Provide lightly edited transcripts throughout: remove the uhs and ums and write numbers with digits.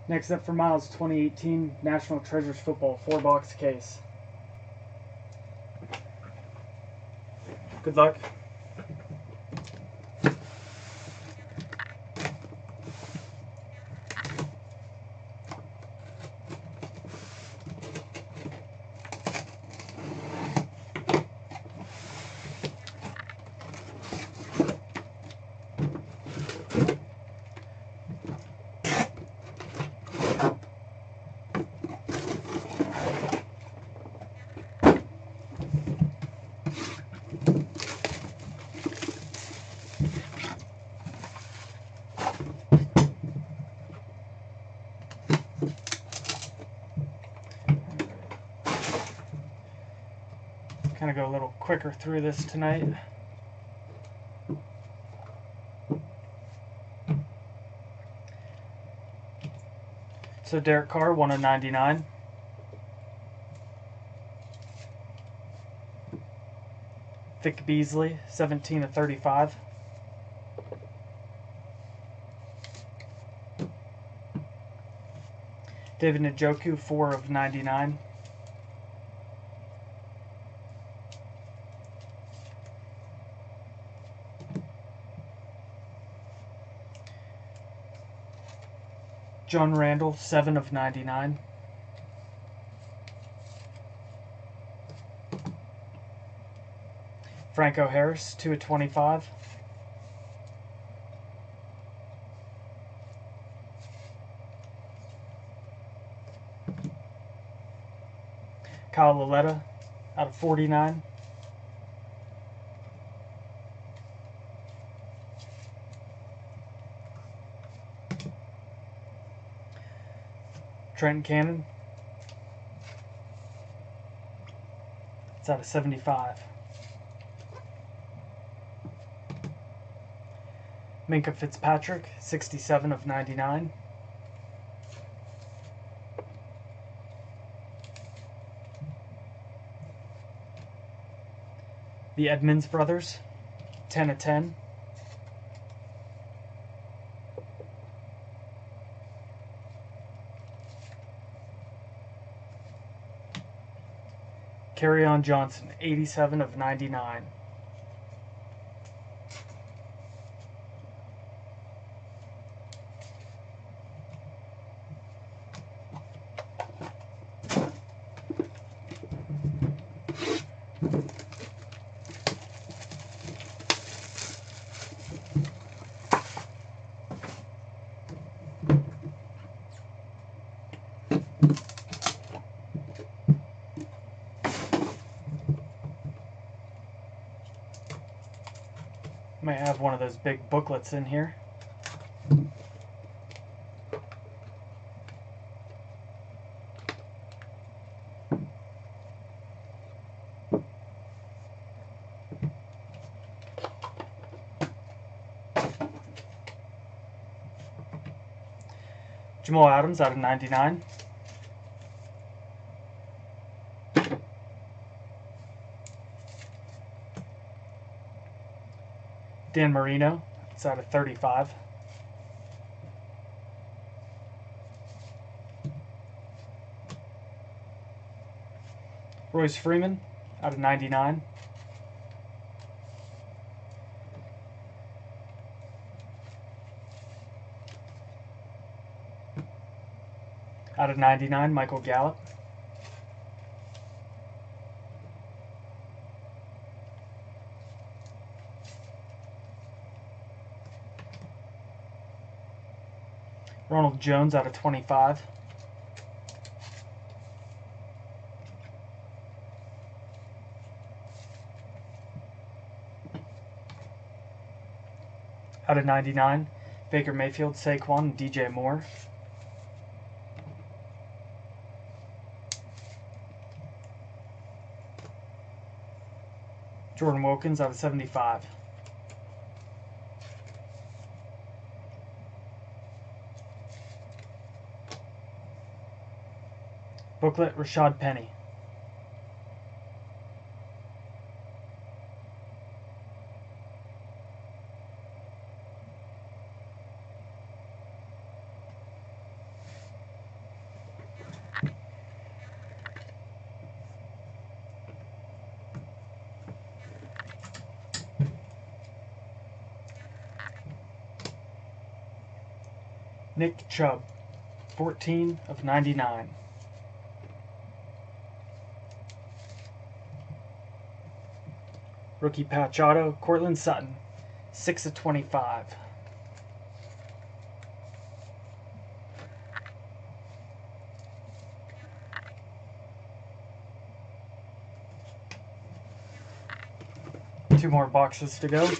Next up for Miles, 2018 National Treasures Football 4-box case. Good luck. Kind of go a little quicker through this tonight. So Derek Carr, 1/99. Vic Beasley, 17/35. David Njoku, 4/99. John Randall, 7/99. Franco Harris, 2/25. Kyle Laletta, out of 49. Trent Cannon, it's out of 75. Minka Fitzpatrick, 67/99. The Edmonds brothers, 10/10. Kerryon Johnson, 87/99. Might have one of those big booklets in here. Jamal Adams, out of 99. Dan Marino, it's out of 35. Royce Freeman, out of 99. Out of 99, Michael Gallup. Ronald Jones, out of 25. Out of 99, Baker Mayfield, Saquon, and DJ Moore. Jordan Wilkins, out of 75. Booklet, Rashad Penny. Nick Chubb, 14 of 99. Rookie patch auto, Cortland Sutton, 6 of 25. Two more boxes to go.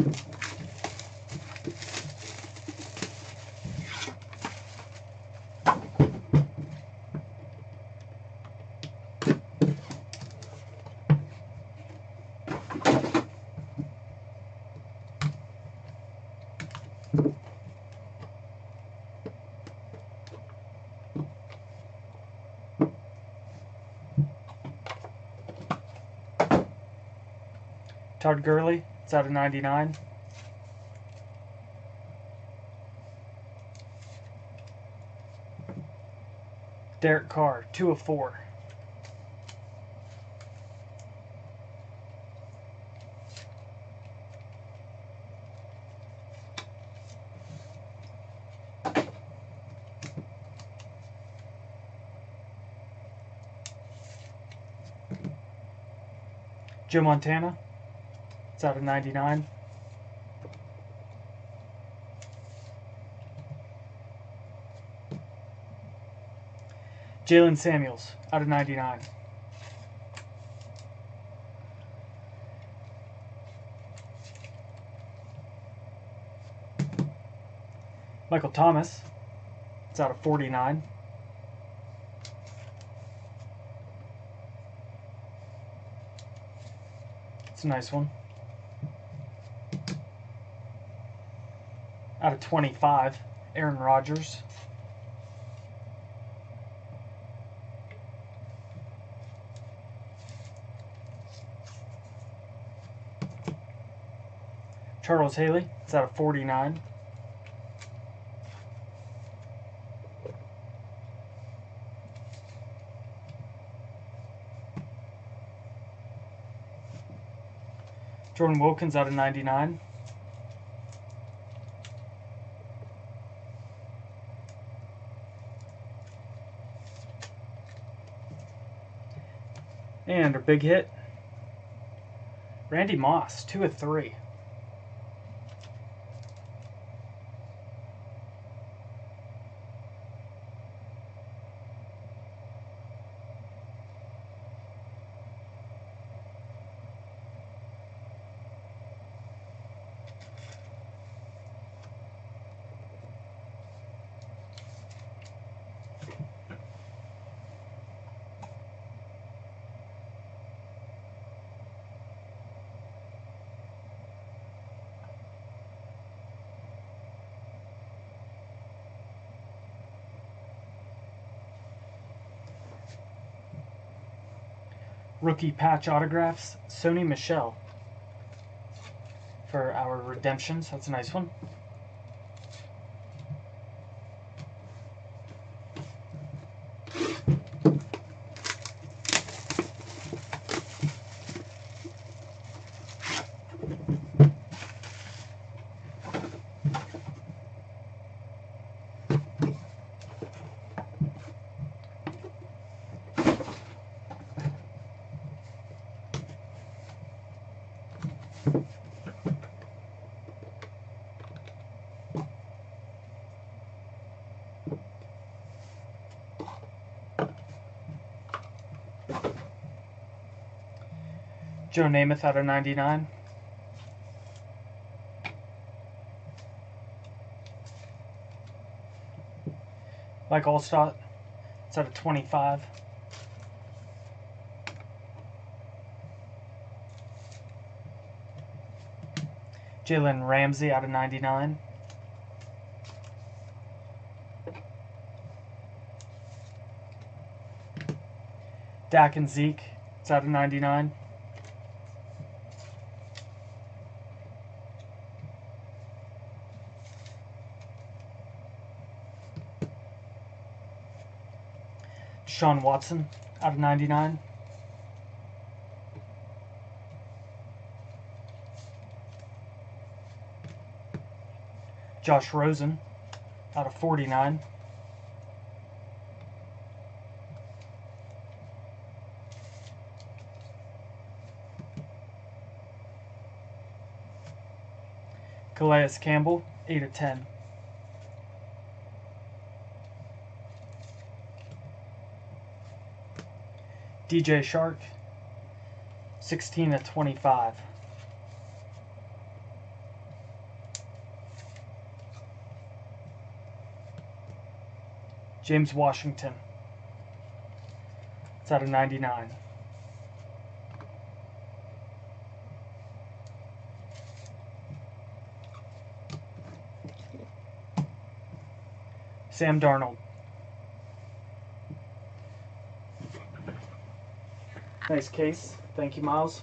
Todd Gurley, it's out of 99. Derek Carr, 2 of 4. Joe Montana, it's out of 99. Jalen Samuels, out of 99. Michael Thomas, it's out of 49. It's a nice one. Out of 25, Aaron Rodgers. Charles Haley, it's out of 49. Jordan Wilkins, out of 99. And our big hit, Randy Moss, 2 of 3. Rookie patch autographs, Sony Michel for our redemptions. That's a nice one. Joe Namath, out of 99. Mike Allstott, it's out of 25. Jalen Ramsey, out of 99. Dak and Zeke, it's out of 99. Sean Watson, out of 99. Josh Rosen, out of 49. Calais Campbell, 8 of 10. DJ Shark, 16 of 25. James Washington, it's out of 99. Sam Darnold. Nice case. Thank you, Miles.